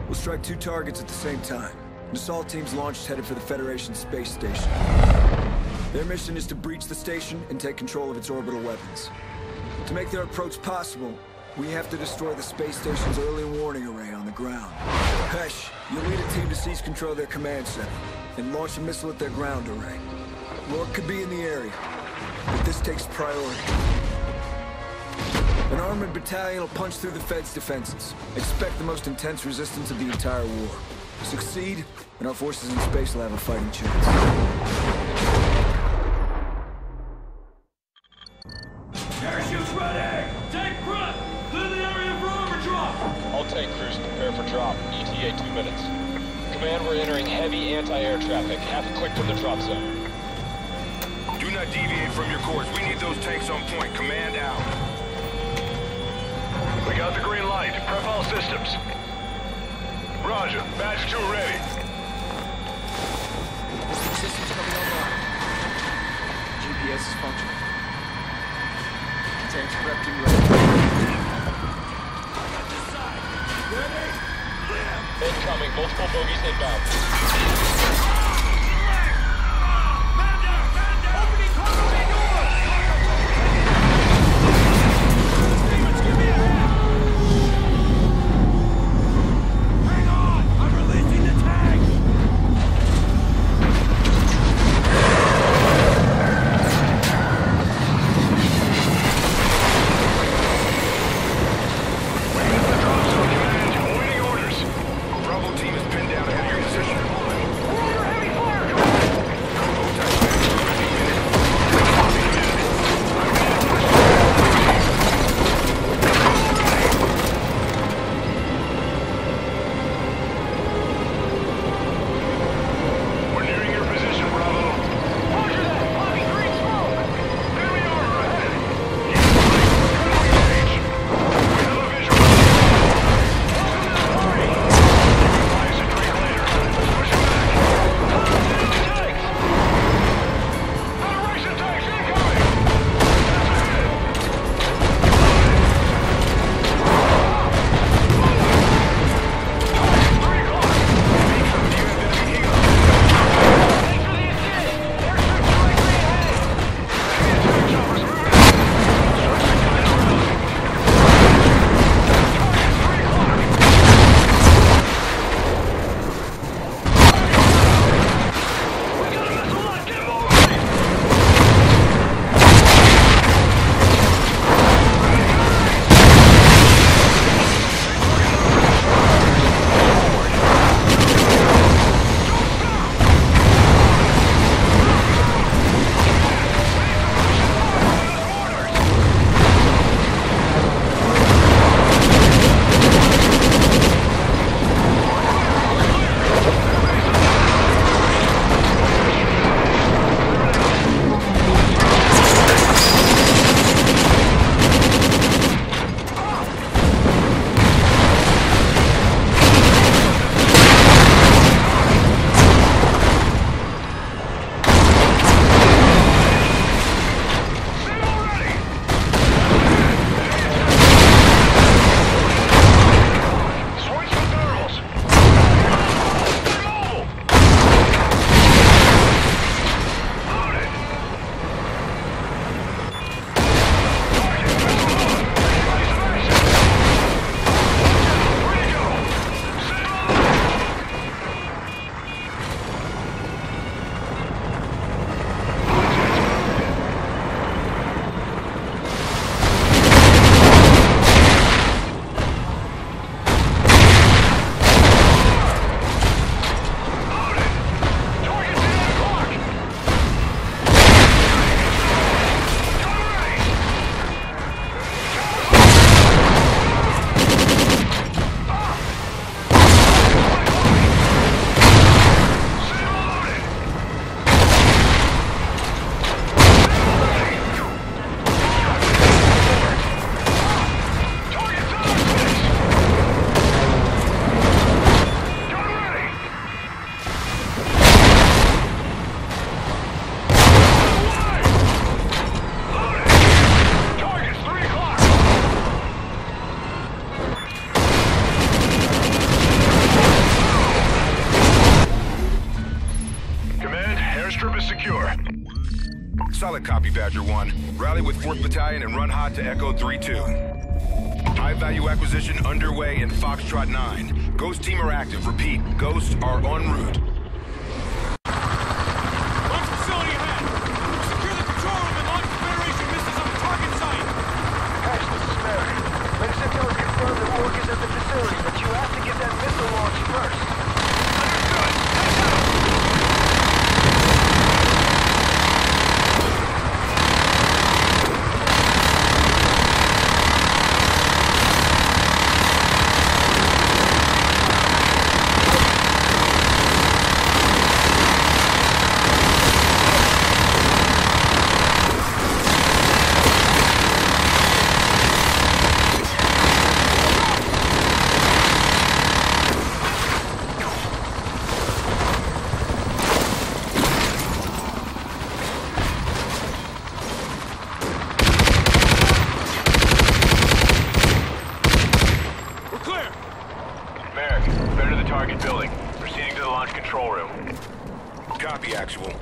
We'll strike two targets at the same time. An assault team's launched headed for the Federation space station. Their mission is to breach the station and take control of its orbital weapons. To make their approach possible, we have to destroy the space station's early warning array on the ground. Hesh, you'll lead a team to seize control of their command center and launch a missile at their ground array. Rourke could be in the area, but this takes priority. An armored battalion will punch through the Fed's defenses. Expect the most intense resistance of the entire war. Succeed, and our forces in space will have a fighting chance. Parachutes ready! Take front! Clear the area for armor drop! All tank crews prepare for drop. ETA 2 minutes. Command, we're entering heavy anti-air traffic. Half a click from the drop zone. Do not deviate from your course. We need those tanks on point. Command out. We got the green light. Prep all systems. Roger. Badge 2 ready. Systems coming online. GPS is functioning. Tanks prepped and ready. Incoming. Multiple bogies inbound. Solid copy, Badger 1. Rally with 4th Battalion and run hot to Echo 3-2. High-value acquisition underway in Foxtrot 9. Ghost team are active. Repeat, Ghosts are en route. Launch facility ahead! Secure the control room and launch Federation missiles on the target site! Ash, this is Merrick. Linux Intel has confirmed that Rourke is at the facility, but you have to get that missile launched first. Understood! Heads out! Copy, Actual.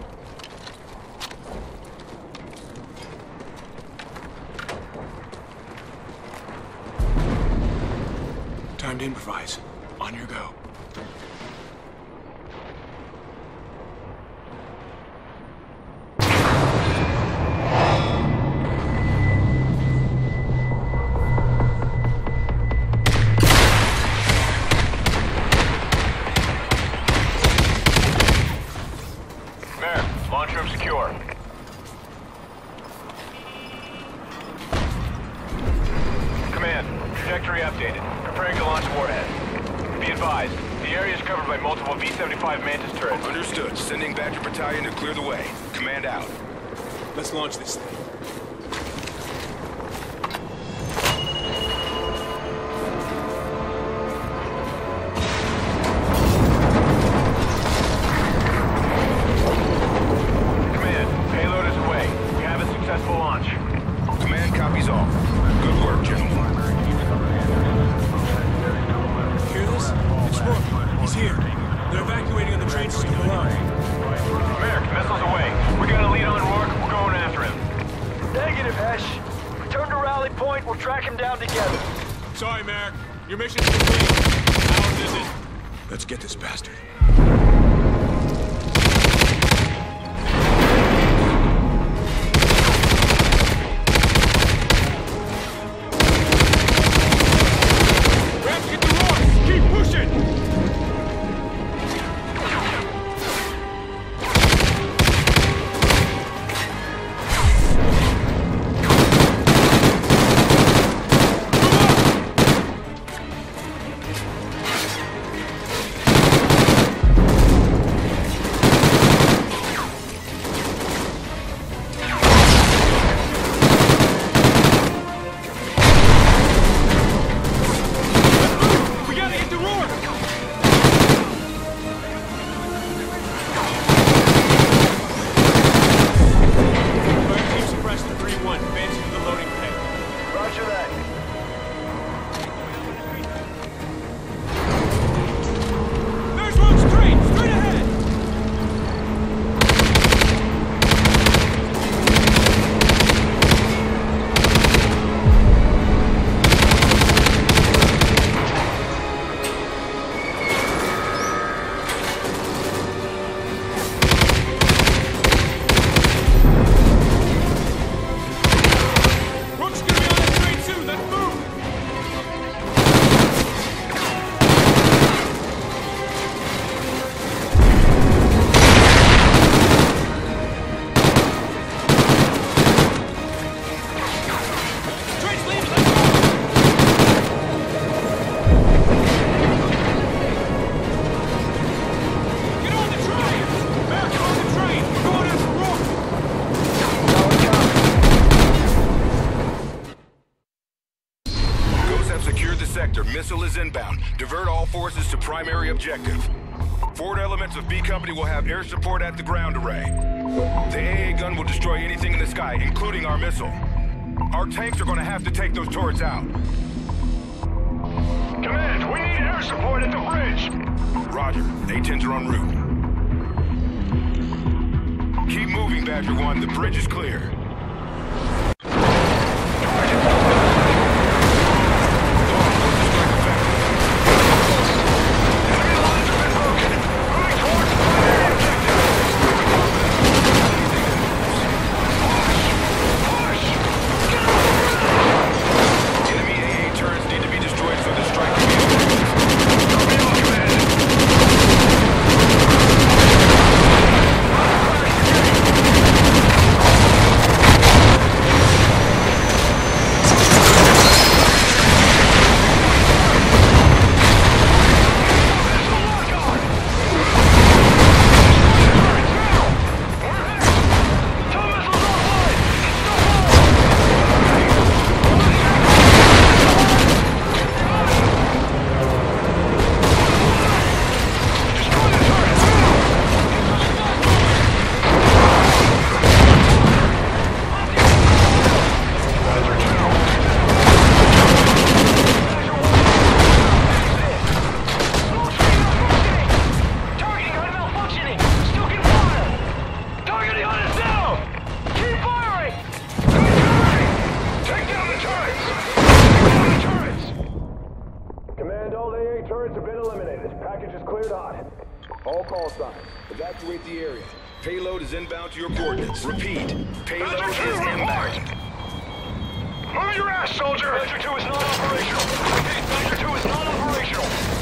Time to improvise. On your go. Launch room secure. Command, trajectory updated. Preparing to launch warhead. Be advised, the area is covered by multiple V-75 Mantis turrets. Understood. Sending Badger Battalion to clear the way. Command out. Let's launch this thing. Command copies all. Good work, gentlemen. Hear this? It's Rourke. He's here. They're evacuating on the train system below. Merrick, missiles away. We're gonna lead on Rourke. We're going after him. Negative, Hesh. Return to rally point. We'll track him down together. Sorry, Merrick. Your mission's complete. Ours isn't. Let's get this bastard. Missile is inbound. Divert all forces to primary objective. Forward elements of B Company will have air support at the ground array. The AA gun will destroy anything in the sky, including our missile. Our tanks are going to have to take those turrets out. Command, we need air support at the bridge. Roger. A-10s are en route. Keep moving, Badger 1. The bridge is clear. All call signs. Evacuate the area. Payload is inbound to your coordinates. Repeat. Payload is inbound. Move your ass, soldier! Badger 2 is not operational. Repeat, Badger 2 is not operational.